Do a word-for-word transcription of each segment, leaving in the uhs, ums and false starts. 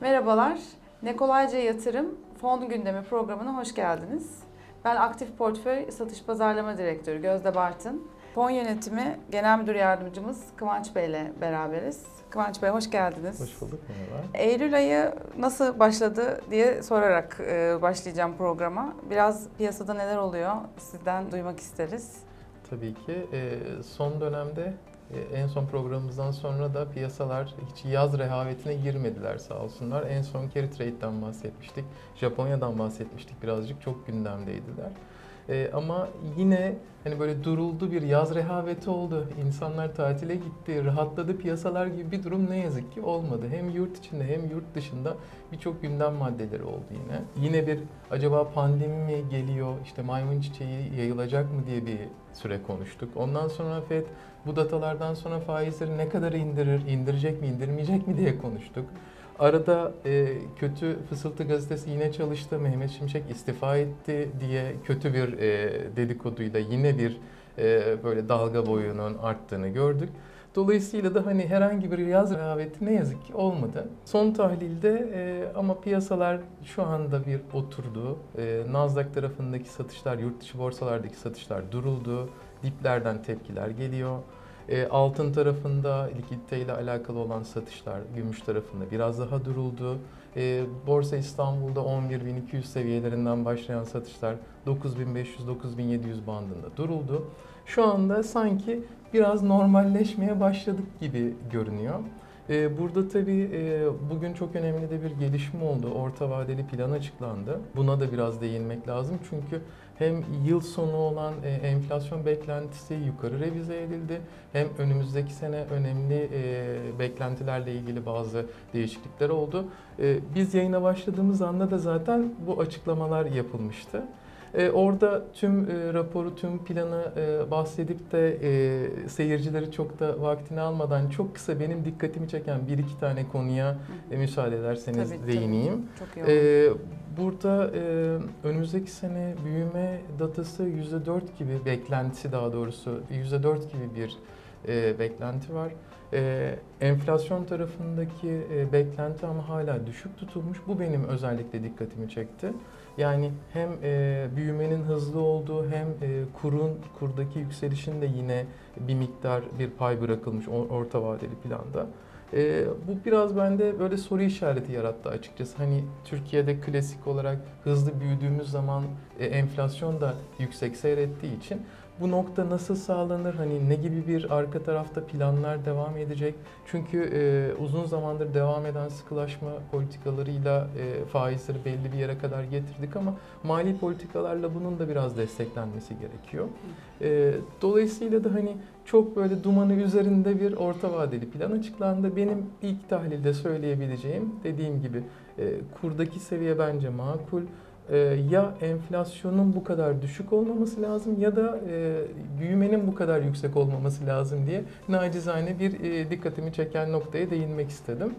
Merhabalar, Ne Kolayca Yatırım Fon Gündemi programına hoş geldiniz. Ben Aktif Portföy Satış Pazarlama Direktörü Gözde Bartın. Fon Yönetimi Genel Müdür Yardımcımız Kıvanç Bey ile beraberiz. Kıvanç Bey hoş geldiniz. Hoş bulduk, merhaba. Eylül ayı nasıl başladı diye sorarak başlayacağım programa. Biraz piyasada neler oluyor sizden duymak isteriz. Tabii ki son dönemde en son programımızdan sonra da piyasalar hiç yaz rehavetine girmediler sağ olsunlar. En son carry trade'den bahsetmiştik, Japonya'dan bahsetmiştik, birazcık çok gündemdeydiler. Ee, ama yine hani böyle duruldu, bir yaz rehaveti oldu. İnsanlar tatile gitti, rahatladı piyasalar gibi bir durum ne yazık ki olmadı. Hem yurt içinde hem yurt dışında birçok gündem maddeleri oldu yine. Yine bir acaba pandemi mi geliyor, işte maymun çiçeği yayılacak mı diye bir süre konuştuk. Ondan sonra Fed bu datalardan sonra faizleri ne kadar indirir, indirecek mi, indirmeyecek mi diye konuştuk. Arada e, kötü Fısıltı gazetesi yine çalıştı, Mehmet Şimşek istifa etti diye kötü bir e, dedikoduyla yine bir e, böyle dalga boyunun arttığını gördük. Dolayısıyla da hani herhangi bir yaz rehaveti ne yazık ki olmadı. Son tahlilde e, ama piyasalar şu anda bir oturdu. E, Nasdaq tarafındaki satışlar, yurt dışı borsalardaki satışlar duruldu. Diplerden tepkiler geliyor. E, altın tarafında likidite ile alakalı olan satışlar, gümüş tarafında biraz daha duruldu. E, Borsa İstanbul'da on bir bin iki yüz seviyelerinden başlayan satışlar dokuz bin beş yüz dokuz bin yedi yüz bandında duruldu. Şu anda sanki biraz normalleşmeye başladık gibi görünüyor. E, burada tabii e, bugün çok önemli de bir gelişme oldu. Orta vadeli plan açıklandı. Buna da biraz değinmek lazım çünkü hem yıl sonu olan e, enflasyon beklentisi yukarı revize edildi, hem önümüzdeki sene önemli e, beklentilerle ilgili bazı değişiklikler oldu. E, biz yayına başladığımız anda da zaten bu açıklamalar yapılmıştı. E, orada tüm e, raporu, tüm planı e, bahsedip de e, seyircileri çok da vaktini almadan çok kısa benim dikkatimi çeken bir iki tane konuya e, müsaade ederseniz Tabii, değineyim. Tabii. Çok iyi olur. E, Burada e, önümüzdeki sene büyüme datası yüzde dört gibi, beklentisi daha doğrusu yüzde dört gibi bir e, beklenti var. E, enflasyon tarafındaki e, beklenti ama hala düşük tutulmuş. Bu benim özellikle dikkatimi çekti. Yani hem e, büyümenin hızlı olduğu hem e, kurun kurdaki yükselişin de yine bir miktar bir pay bırakılmış orta vadeli planda. Ee, bu biraz bende böyle soru işareti yarattı açıkçası. Hani Türkiye'de klasik olarak hızlı büyüdüğümüz zaman e, enflasyon da yüksek seyrettiği için bu nokta nasıl sağlanır? Hani ne gibi bir arka tarafta planlar devam edecek? Çünkü e, uzun zamandır devam eden sıkılaşma politikalarıyla e, faizleri belli bir yere kadar getirdik ama mali politikalarla bunun da biraz desteklenmesi gerekiyor. E, dolayısıyla da hani çok böyle dumanı üzerinde bir orta vadeli plan açıklandı. Benim ilk tahlilde söyleyebileceğim, dediğim gibi e, kurdaki seviye bence makul. E, ya enflasyonun bu kadar düşük olmaması lazım ya da e, büyümenin bu kadar yüksek olmaması lazım diye nacizane bir e, dikkatimi çeken noktaya değinmek istedim.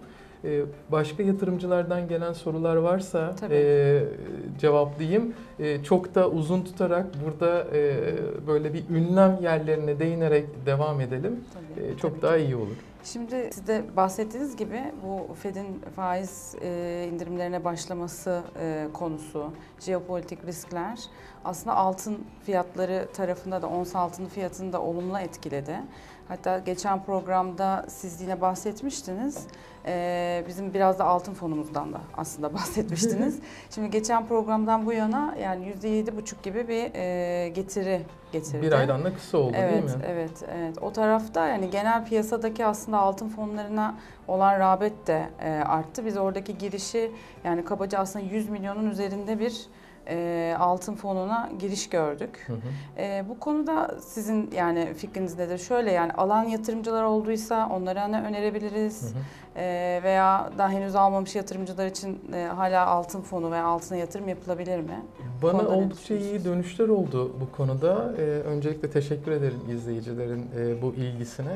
Başka yatırımcılardan gelen sorular varsa e, cevaplayayım. E, çok da uzun tutarak burada e, böyle bir ünlem yerlerine değinerek devam edelim. Tabii, e, çok tabii daha ki. iyi olur. Şimdi siz de bahsettiğiniz gibi bu Fed'in faiz e, indirimlerine başlaması e, konusu, jeopolitik riskler aslında altın fiyatları tarafında da ons altın fiyatını da olumlu etkiledi. Hatta geçen programda siz yine bahsetmiştiniz. Ee, bizim biraz da altın fonumuzdan da aslında bahsetmiştiniz. Şimdi geçen programdan bu yana yani yüzde yedi buçuk gibi bir e, getiri getirdi. Bir aydan da kısa oldu evet, değil mi? Evet, evet. O tarafta yani genel piyasadaki aslında altın fonlarına olan rağbet de e, arttı. Biz oradaki girişi yani kabaca aslında yüz milyonun üzerinde bir E, altın fonuna giriş gördük. Hı hı. E, bu konuda sizin yani fikriniz nedir? Şöyle yani alan yatırımcılar olduysa onlara ne önerebiliriz? Hı hı. E, veya daha henüz almamış yatırımcılar için e, hala altın fonu veya altına yatırım yapılabilir mi? Bana oldukça iyi dönüşler oldu bu konuda. E, öncelikle teşekkür ederim izleyicilerin e, bu ilgisine.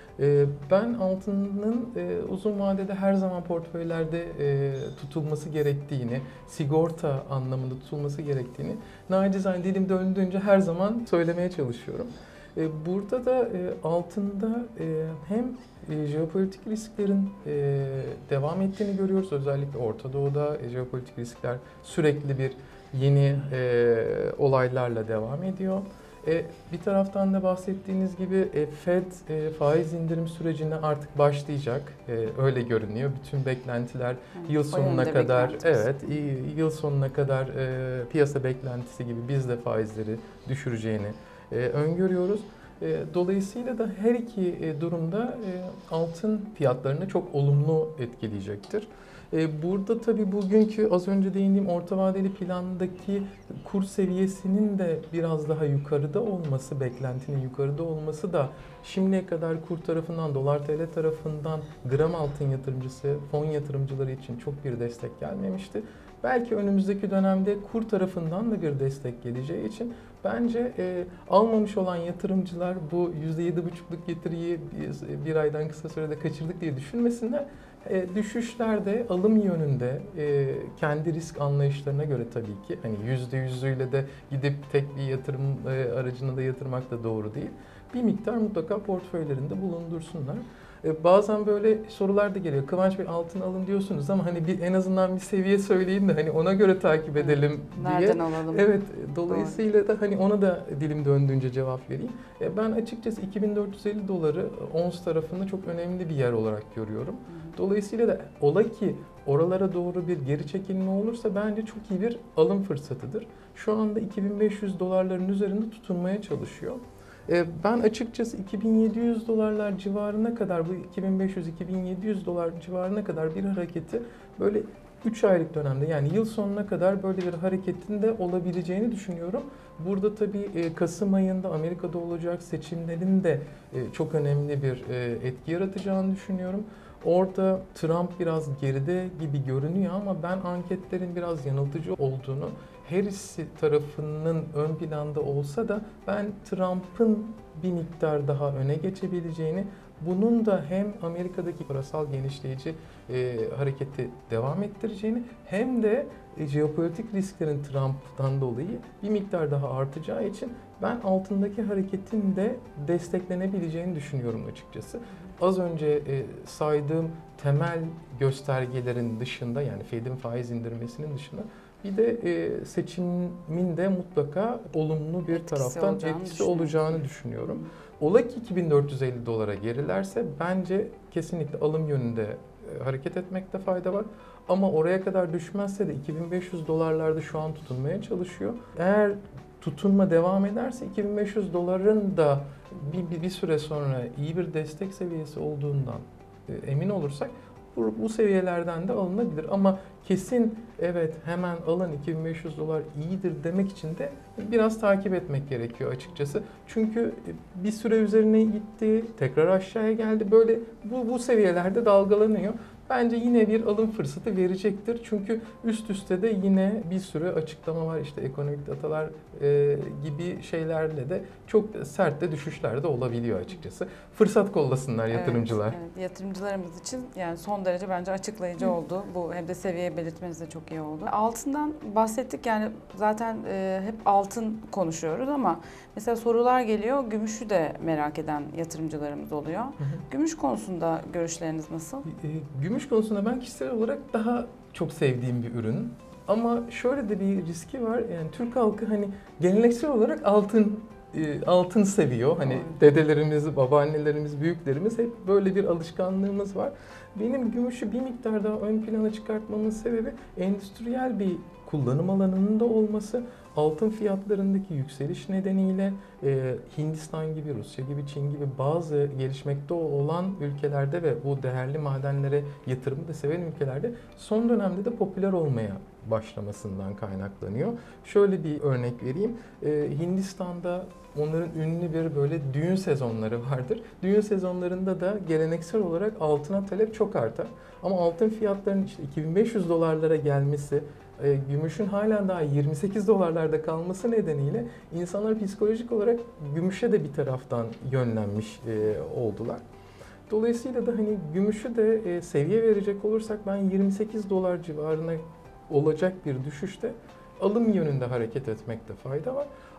Ben altının uzun vadede her zaman portföylerde tutulması gerektiğini, sigorta anlamında tutulması gerektiğini nacizane dilim döndüğünce her zaman söylemeye çalışıyorum. E, burada da e, altında e, hem e, jeopolitik risklerin e, devam ettiğini görüyoruz. Özellikle Orta Doğu'da e, jeopolitik riskler sürekli bir yeni e, olaylarla devam ediyor. E, bir taraftan da bahsettiğiniz gibi e, Fed e, faiz indirim sürecine artık başlayacak. E, öyle görünüyor. Bütün beklentiler Evet, yıl o sonuna yönde kadar, beklentimiz. evet, y- yıl sonuna kadar e, piyasa beklentisi gibi biz de faizleri düşüreceğini e, öngörüyoruz. E, dolayısıyla da her iki e, durumda e, altın fiyatlarını çok olumlu etkileyecektir. E, burada tabii bugünkü az önce değindiğim orta vadeli plandaki kur seviyesinin de biraz daha yukarıda olması, beklentinin yukarıda olması da şimdiye kadar kur tarafından, dolar T L tarafından gram altın yatırımcısı, fon yatırımcıları için çok bir destek gelmemişti. Belki önümüzdeki dönemde kur tarafından da bir destek geleceği için bence e, almamış olan yatırımcılar bu yüzde yedi buçukluk getiriyi bir, bir aydan kısa sürede kaçırdık diye düşünmesinler. E, düşüşlerde alım yönünde e, kendi risk anlayışlarına göre tabii ki hani yüzde yüzüyle de gidip tek bir yatırım e, aracına da yatırmak da doğru değil. Bir miktar mutlaka portföylerinde bulundursunlar. E, bazen böyle sorular da geliyor. Kıvanç Bey altın alın diyorsunuz ama hani bir en azından bir seviye söyleyin de hani ona göre takip edelim diye. Nereden alalım? Evet, dolayısıyla da hani ona da dilim döndüğünce cevap vereyim. E, ben açıkçası iki bin dört yüz elli doları ons tarafında çok önemli bir yer olarak görüyorum. Dolayısıyla da ola ki oralara doğru bir geri çekilme olursa bence çok iyi bir alım fırsatıdır. Şu anda iki bin beş yüz dolarların üzerinde tutunmaya çalışıyor. Ben açıkçası iki bin yedi yüz dolarlar civarına kadar, bu iki bin beş yüz iki bin yedi yüz dolar civarına kadar bir hareketi böyle üç aylık dönemde, yani yıl sonuna kadar böyle bir hareketin de olabileceğini düşünüyorum. Burada tabii Kasım ayında Amerika'da olacak seçimlerin de çok önemli bir etki yaratacağını düşünüyorum. Orada Trump biraz geride gibi görünüyor ama ben anketlerin biraz yanıltıcı olduğunu, Harris tarafının ön planda olsa da ben Trump'ın bir miktar daha öne geçebileceğini, bunun da hem Amerika'daki parasal genişleyici e, hareketi devam ettireceğini hem de e, jeopolitik risklerin Trump'tan dolayı bir miktar daha artacağı için ben altındaki hareketin de desteklenebileceğini düşünüyorum açıkçası. Az önce e, saydığım temel göstergelerin dışında, yani Fed'in faiz indirmesinin dışında bir de e, seçimin de mutlaka olumlu bir Etkisi taraftan olacağını etkisi düşünüyorum. olacağını düşünüyorum. Ola ki iki bin dört yüz elli dolara gerilerse bence kesinlikle alım yönünde e, hareket etmekte fayda var. Ama oraya kadar düşmezse de iki bin beş yüz dolarlarda şu an tutunmaya çalışıyor. Eğer tutunma devam ederse iki bin beş yüz doların da bir, bir, bir süre sonra iyi bir destek seviyesi olduğundan e, emin olursak bu, bu seviyelerden de alınabilir. Ama kesin evet hemen alın iki bin beş yüz dolar iyidir demek için de biraz takip etmek gerekiyor açıkçası. Çünkü bir süre üzerine gitti, tekrar aşağıya geldi. Böyle bu, bu seviyelerde dalgalanıyor. Bence yine bir alım fırsatı verecektir. Çünkü üst üste de yine bir sürü açıklama var. İşte ekonomik datalar e, gibi şeylerle de çok sert de düşüşler de olabiliyor açıkçası. Fırsat kollasınlar yatırımcılar. Evet, evet. Yatırımcılarımız için yani son derece bence açıklayıcı oldu. Bu hem de seviye belirtmeniz de çok iyi oldu. Altından bahsettik, yani zaten e, hep altın konuşuyoruz ama mesela sorular geliyor. Gümüşü de merak eden yatırımcılarımız oluyor. Hı hı. Gümüş konusunda görüşleriniz nasıl? E, gümüş konusunda ben kişisel olarak daha çok sevdiğim bir ürün. Ama şöyle de bir riski var. Yani Türk halkı hani geleneksel olarak altın altın seviyor. Hani dedelerimiz, babaannelerimiz, büyüklerimiz hep böyle bir alışkanlığımız var. Benim gümüşü bir miktar daha ön plana çıkartmamın sebebi endüstriyel bir kullanım alanının da olması, altın fiyatlarındaki yükseliş nedeniyle e, Hindistan gibi, Rusya gibi, Çin gibi bazı gelişmekte olan ülkelerde ve bu değerli madenlere yatırımı da seven ülkelerde son dönemde de popüler olmaya başlamasından kaynaklanıyor. Şöyle bir örnek vereyim. E, Hindistan'da onların ünlü bir böyle düğün sezonları vardır. Düğün sezonlarında da geleneksel olarak altına talep çok artar. Ama altın fiyatlarının işte iki bin beş yüz dolarlara gelmesi, e, gümüşün hala daha yirmi sekiz dolarlarda kalması nedeniyle insanlar psikolojik olarak gümüşe de bir taraftan yönlenmiş e, oldular. Dolayısıyla da hani gümüşü de e, seviye verecek olursak ben yirmi sekiz dolar civarına olacak bir düşüşte alım yönünde hareket etmekte fayda var.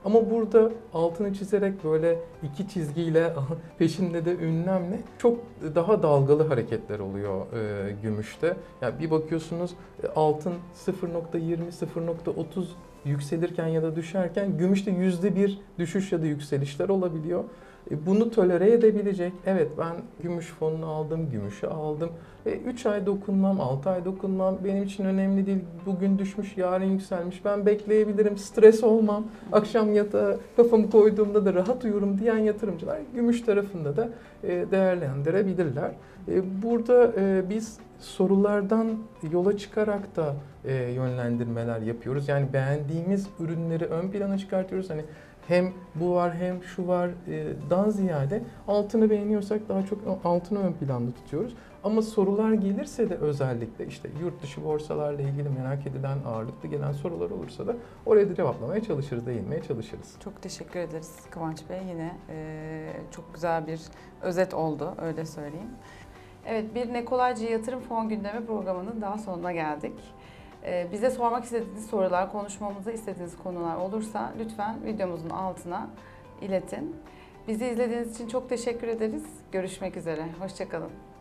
Ama burada altını çizerek böyle iki çizgiyle peşinde de ünlemle çok daha dalgalı hareketler oluyor e, gümüşte. Yani bir bakıyorsunuz altın sıfır nokta yirmi sıfır nokta otuz yükselirken ya da düşerken gümüşte yüzde bir düşüş ya da yükselişler olabiliyor. Bunu tolere edebilecek, evet ben gümüş fonunu aldım, gümüşü aldım. üç ay dokunmam, altı ay dokunmam benim için önemli değil. Bugün düşmüş, yarın yükselmiş. Ben bekleyebilirim, stres olmam. Akşam yatağa kafamı koyduğumda da rahat uyurum diyen yatırımcılar gümüş tarafında da değerlendirebilirler. Burada biz sorulardan yola çıkarak da yönlendirmeler yapıyoruz. Yani beğendiğimiz ürünleri ön plana çıkartıyoruz. Hani hem bu var hem şu var dan ziyade altını beğeniyorsak daha çok altını ön planda tutuyoruz. Ama sorular gelirse de özellikle işte yurt dışı borsalarla ilgili merak edilen, ağırlıklı gelen sorular olursa da oraya da cevaplamaya çalışırız, değinmeye çalışırız. Çok teşekkür ederiz Kıvanç Bey. Yine e, çok güzel bir özet oldu, öyle söyleyeyim. Evet, bir Ne Kolayca Yatırım Fon Gündemi programının daha sonuna geldik. E, bize sormak istediğiniz sorular, konuşmamızı istediğiniz konular olursa lütfen videomuzun altına iletin. Bizi izlediğiniz için çok teşekkür ederiz. Görüşmek üzere. Hoşça kalın.